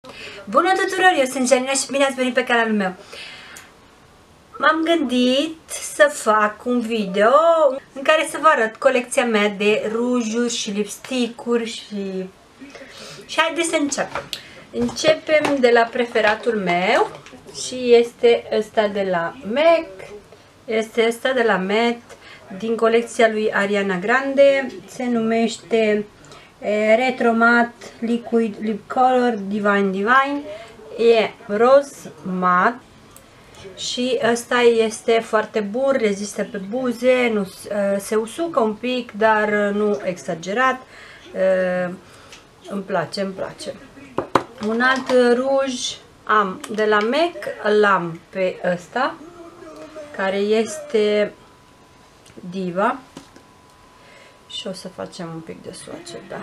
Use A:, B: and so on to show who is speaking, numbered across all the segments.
A: Bună tuturor, eu sunt Janina și bine ați venit pe canalul meu. M-am gândit să fac un video în care să vă arăt colecția mea de rujuri și lipstick-uri și haideți să începem. Începem de la preferatul meu și este ăsta de la MAC, este ăsta de la Matte din colecția lui Ariana Grande, se numește Retro Matte Liquid Lip Color Divine, e roz mat și ăsta este foarte bun, rezistă pe buze, nu, se usucă un pic, dar nu exagerat, îmi place. Un alt ruj am de la MAC, l-am pe ăsta, care este Diva. Și o să facem un pic de swatch, da.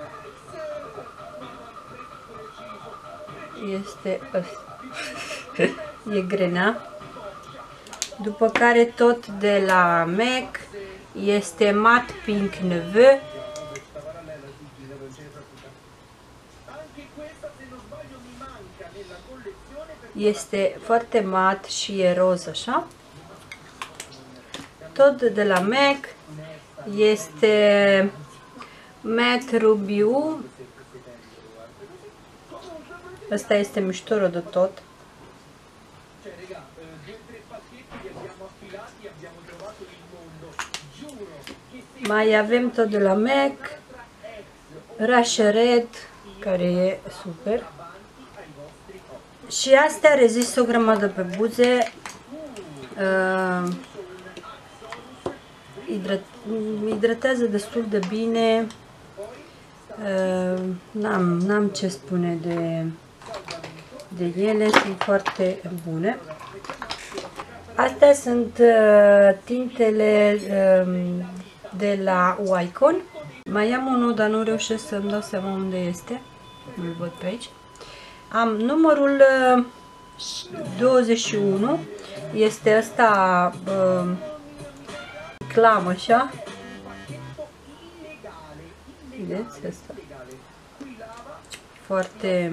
A: Este ăsta. E grena. După care tot de la MAC este Matte Pink Neveu. Este foarte mat și e roz așa. Tot de la MAC este Matte Rubiu. Ăsta este miștorul de tot. Mai avem tot de la MAC Russia Red, care e super. Și astea rezistă o grămadă pe buze. Hidratează destul de bine. N-am ce spune de ele, sunt foarte bune. Astea sunt tintele de la Wycon. Mai am unul, dar nu reușesc să-mi dau seama unde este. Nu-l văd pe aici. Am numărul 21. Este ăsta clam așa. Vedeți asta? Foarte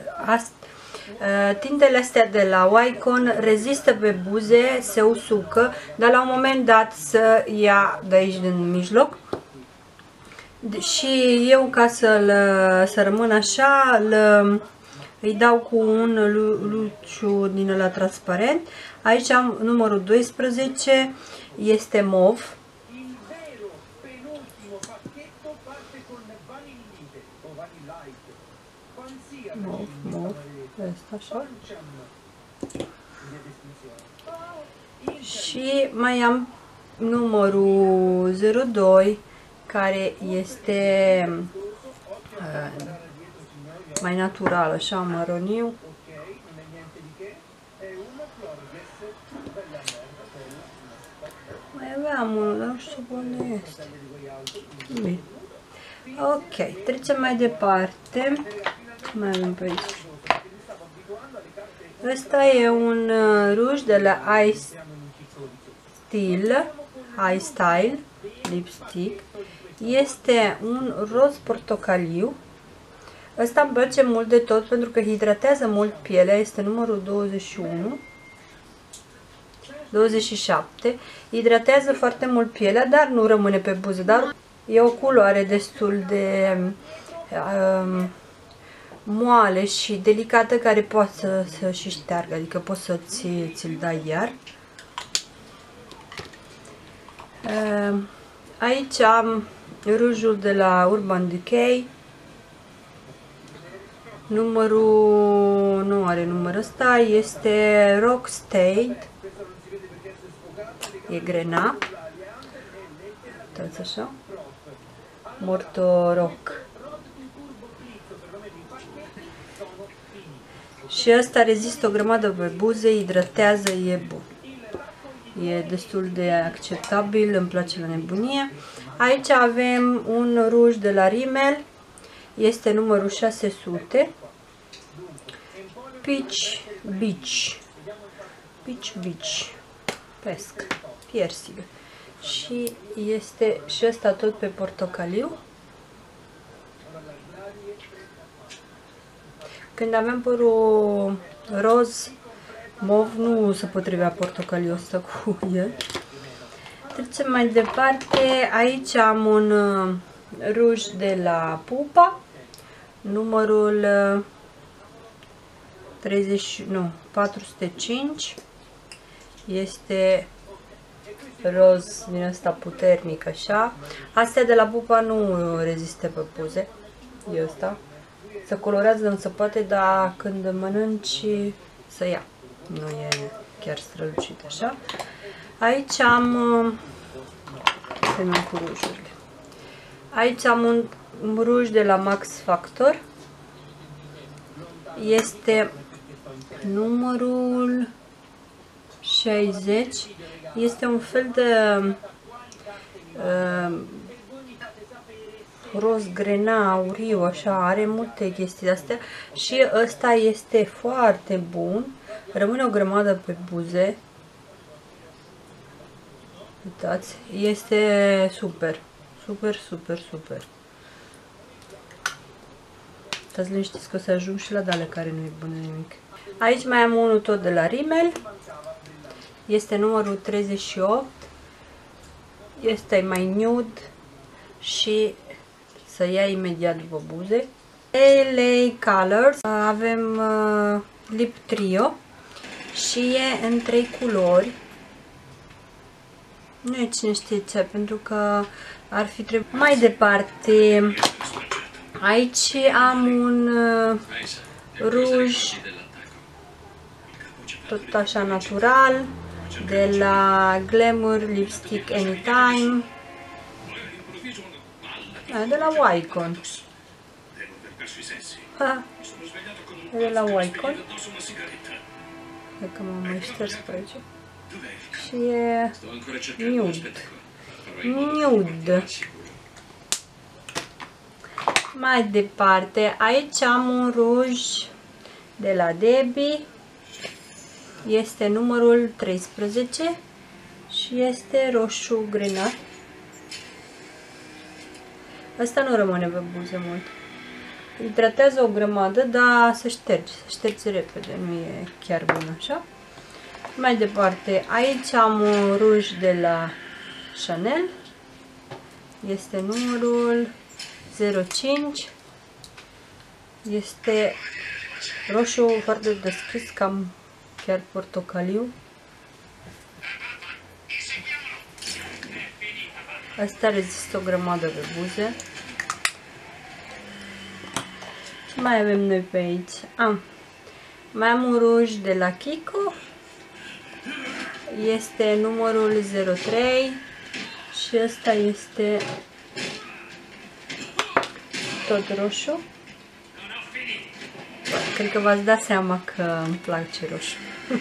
A: tintele astea de la Wycon rezistă pe buze, se usucă, dar la un moment dat să ia de aici din mijloc. Și eu, ca să rămână așa, îi dau cu un luciu din ăla transparent. Aici am numărul 12, este mov. Mov, asta așa. Și mai am numărul 02, care este mai natural, așa, maroniu. Mai aveam unul, dar nu știu unde este. Bine. Ok, trecem mai departe. Ce mai avem pe aici? Ăsta e un ruj de la iStyle Lipstick. Este un roz portocaliu. Ăsta îmi place mult de tot pentru că hidratează mult pielea. Este numărul 27. Hidratează foarte mult pielea, dar nu rămâne pe buze. Dar e o culoare destul de moale și delicată, care poate să și șteargă, adică poți să ți-l dai iar. Aici am rujul de la Urban Decay. Numărul nu are număr ăsta, este Rocksteady. E grena. Uitați așa. Morto Rock. Și ăsta rezistă o grămadă pe buze, hidratează, e bun. E destul de acceptabil, îmi place la nebunie. Aici avem un ruj de la Rimmel, este numărul 600. Peach Beach. Pesc. Piercing. Și este și ăsta tot pe portocaliu. când avem părul roz, mov nu se potrivea portocaliu ăsta cu el. Trecem mai departe. Aici am un ruj de la Pupa, numărul 405. Este roz din ăsta puternic așa. Astea de la Pupa nu rezistă pe buze. E ăsta. Se colorează în săpate, dar când mănânci să ia. Nu e chiar strălucit așa. Aici am cu rujurile. Aici am un ruj de la Max Factor. Este numărul 60. Este un fel de roz grena, auriu, așa, are multe chestii de astea și ăsta este foarte bun. Rămâne o grămadă pe buze. Uitați, este super, super, super, super. Stați liniștiți că o să ajung și la dale care nu e bună nimic. Aici mai am unul tot de la Rimmel. Este numărul 38. Este mai nude și să ia imediat după buze. LA Colors. Avem Lip Trio și e în 3 culori. Nu e cine știe ce, pentru că ar fi trebuit. Mai departe, aici am un ruj tot așa natural de la Glamour Lipstick Anytime, de la Wycon. De la Wycon. Dacă mă mai șters pe aici. Și e nude. Nude. Mai departe, aici am un ruj de la Debbie. Este numărul 13 și este roșu grenat. Asta nu rămâne pe buze mult. Hidratează o grămadă, dar se șterge repede, nu e chiar bun așa. Mai departe, aici am un ruj de la Chanel. Este numărul 05. Este roșu foarte descris, cam chiar portocaliu. Asta rezistă o grămadă pe buze. Ce mai avem noi pe aici? Mai am un ruj de la Kiko. Este numărul 03 și ăsta este tot roșu. Cred că v-ați dat seama că îmi place roșu.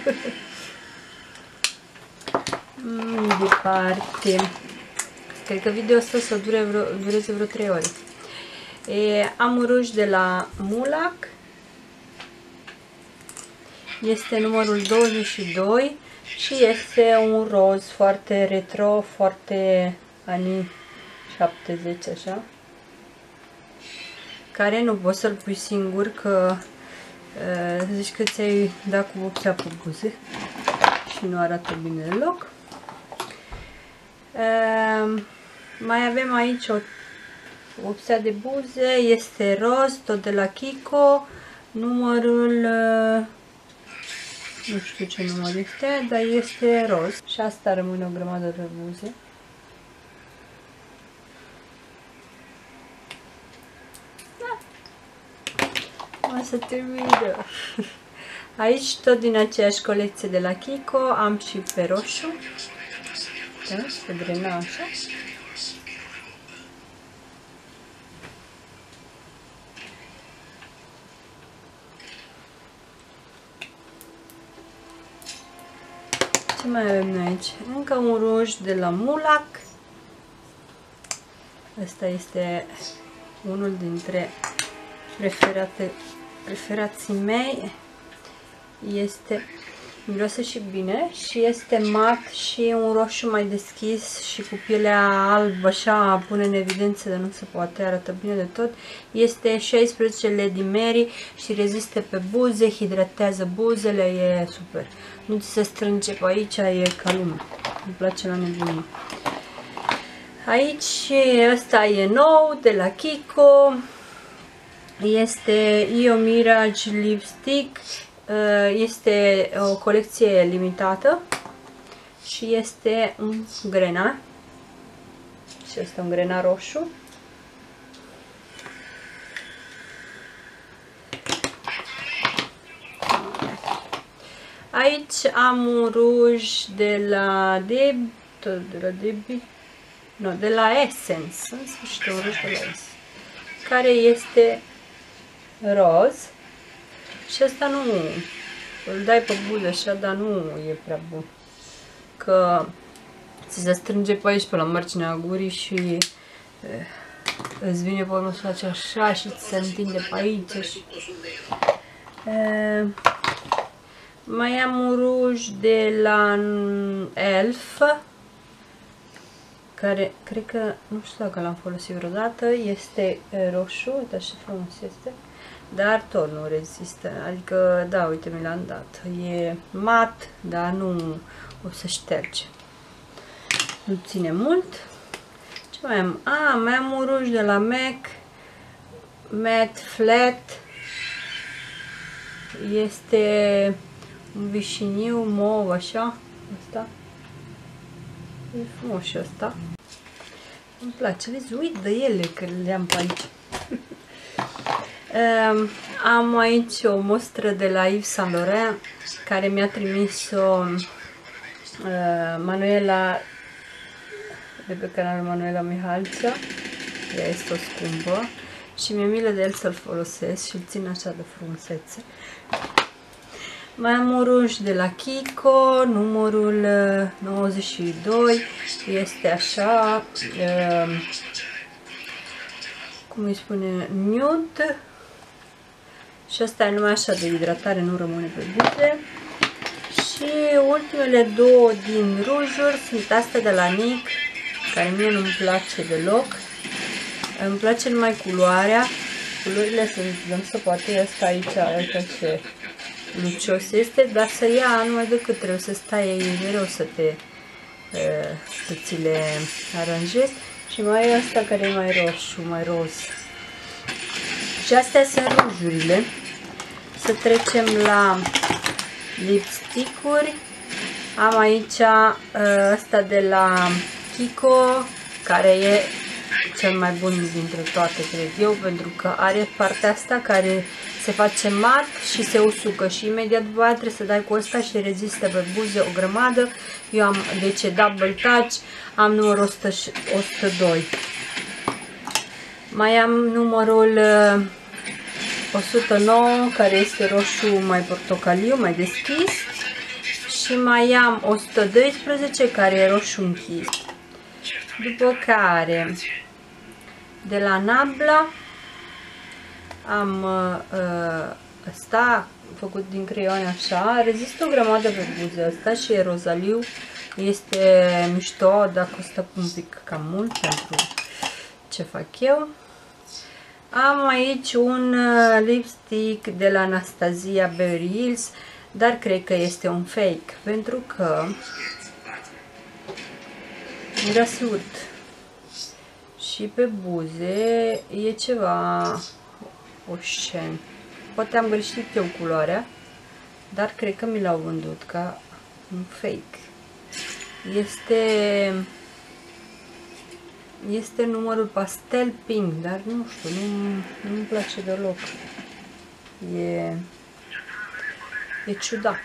A: Departe. Cred că video ăsta să dureze vreo 3 ore. Am un ruj de la Mulac. Este numărul 22 și este un roz foarte retro, foarte anii 70 așa. Care nu poți să-l pui singur, că zici că ți-ai dat cu vopsea pe buze și nu arată bine deloc. Mai avem aici o vopsea de buze, este roz, tot de la Kiko, numărul, nu știu ce număr este, dar este roz și asta rămâne o grămadă pe buze. O să termină. Aici tot din aceeași colecție de la Kiko am și pe roșu. Da, se drena așa. Ce mai avem noi aici? Încă un ruj de la Mulac. Ăsta este unul dintre preferații mei. Este miroase și bine și este mat și un roșu mai deschis și cu pielea albă, așa pune în evidență, dar nu se poate, arată bine de tot. Este 16 Lady Mary și rezistă pe buze, hidratează buzele, e super. Nu ți se strânge pe aici, e ca lumea. Îmi place la nebunie. Aici ăsta e nou de la Kiko. Este Io Mirage Lipstick. Este o colecție limitată și este un grenar. Și este un grenar roșu. Aici am un ruj de la de la Essence, în sfârșit un ruj de la Essence, care este roz și asta nu îl dai pe buze așa, dar nu e prea bun, că ți se strânge pe aici, pe la marginea gurii și îți vine pe urmă să faci așa și ți se întinde pe aici și... Mai am un ruj de la Elf, care cred că, nu știu dacă l-am folosit vreodată, este roșu, uite ce frumos este, dar tot nu rezistă, adică, da, uite, mi l-am dat, e mat, dar nu o să șterge, nu ține mult. Ce mai am? Mai am un ruj de la MAC, Matte Flat, este un vișiniu mov, așa, asta. E frumos și ăsta. Îmi place, vezi, uit de ele că le am pe aici. Am aici o mostră de la Yves Saint Laurent, care mi-a trimis-o Manuela, de pe canalul Manuela Mihalcea. Ea este o scumpă și mi-e milă de el să-l folosesc și îl țin așa de frumusețe. Mai am un ruj de la Kiko, numărul 92, este așa, cum îi spune, nude, și asta e numai așa de hidratare, nu rămâne pe buze. Și ultimele două din rujuri sunt astea de la NYX, care mie nu-mi place deloc, îmi place numai culoarea, culorile sunt, nu se poate, asta aici, uite ce lucios este, dar să ia numai decât trebuie să stai mereu să ți le aranjezi. Și mai e asta care e mai roșu, mai roz. Și astea sunt rujurile. Să trecem la lipstick-uri. Am aici asta de la Kiko, care e cel mai bun dintre toate, cred eu, pentru că are partea asta care se face mat și se usucă și imediat după aia trebuie să dai cu ăsta și rezistă pe buze o grămadă. Eu am, deci double touch, am numărul 102. Mai am numărul 109, care este roșu mai portocaliu, mai deschis. Și mai am 112, care e roșu închis. După care, de la Nabla, am ăsta făcut din creioane așa, rezistă o grămadă pe buze asta și e rozaliu, este mișto, dar costă un pic cam mult pentru ce fac eu. Am aici un lipstick de la Anastasia Beverly Hills, dar cred că este un fake, pentru că miroase urât și pe buze e ceva oșen. Poate am greșit eu culoarea, dar cred că mi l-au vândut ca un fake. Este numărul pastel pink, dar nu știu, nu-mi place deloc. E ciudat.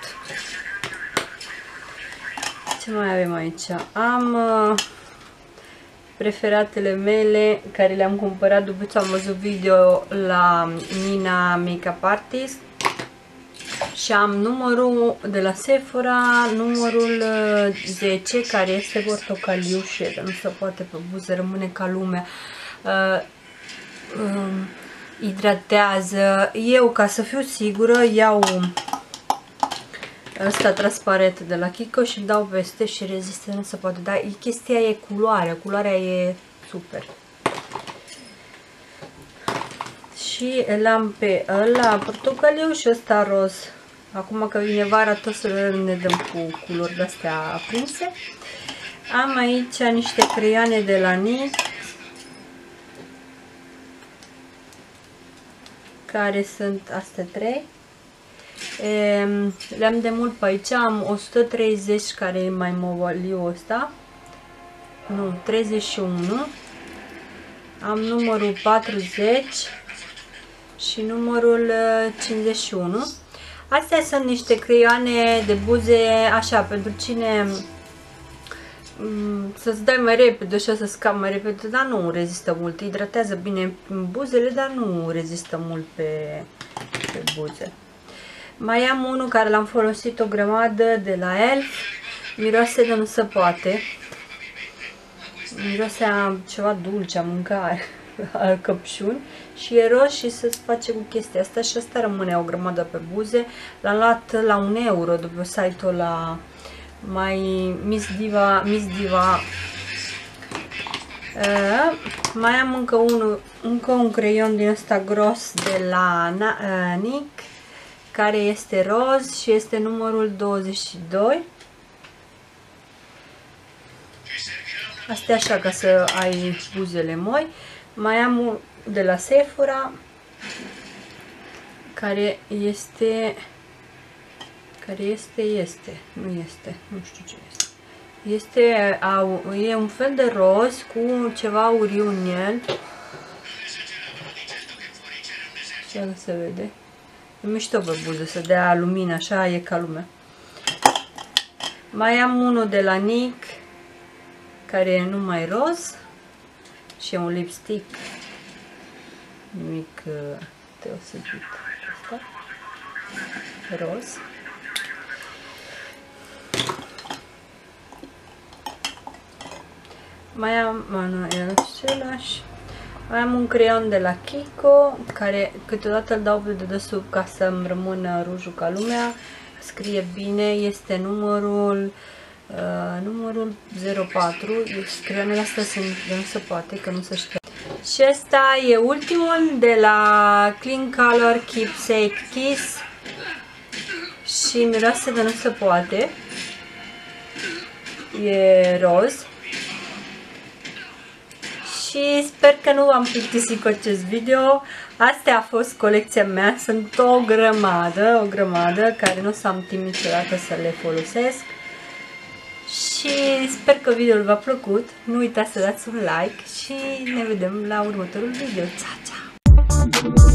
A: Ce mai avem aici? Am preferatele mele, care le-am cumpărat după ce am văzut video la Nina Makeup Artist. Și am numărul de la Sephora, numărul 10, care este portocaliu și nu se poate pe buze, rămâne ca lumea. Hidratează. Eu, ca să fiu sigură, iau ăsta transparent de la Kiko și îl dau peste și rezistă, nu se poate. Dar chestia e culoarea e super. Și l-am pe ăla portocaliu și ăsta roz. Acum că vine vara, tot să ne dăm cu culori de-astea aprinse. Am aici niște creioane de la NYX, care sunt astea 3. Le-am de mult pe aici, am 130, care e mai movaliu ăsta. Nu, 31. Am numărul 40 și numărul 51. Astea sunt niște creioane de buze, așa, pentru cine să-ți dai mai repede, așa, să scapi mai repede, dar nu rezistă mult. Hidratează bine buzele, dar nu rezistă mult pe buze. Mai am unul care l-am folosit o grămadă de la ELF. Miroase de nu se poate. Miroase a ceva dulce, a mâncare, a căpșuni. Și e roz și se face cu chestia asta. Și asta rămâne o grămadă pe buze. L-am luat la 1 euro de pe site-ul la Miss Diva. Mai am încă un creion din ăsta gros de la NYX, care este roz și este numărul 22. Asta e așa, ca să ai buzele moi. Mai am de la Sephora, care este, nu știu ce este. E un fel de roz cu ceva auriu în el. Așa se vede. E mișto pe buze, să dea lumină, așa e ca lumea. Mai am unul de la NYX, care e numai roz și e un lipstick. Nimic deosebit. Asta. Roz. Mai am, nu e același. Mai am un creion de la Kiko, care câteodată îl dau pe dedesubt ca să-mi rămână rujul ca lumea. Scrie bine, este numărul 04. Creionele astea sunt de nu se poate, că nu se știe. Și ăsta e ultimul de la Clean Color Keepsake Kiss. Și miroase de nu se poate. E roz. Și sper că nu v-am plictisit cu acest video. Astea a fost colecția mea. Sunt o grămadă, care nu o să am timp niciodată să le folosesc. Și sper că videoul v-a plăcut. Nu uitați să dați un like și ne vedem la următorul video. Ciao, ciao!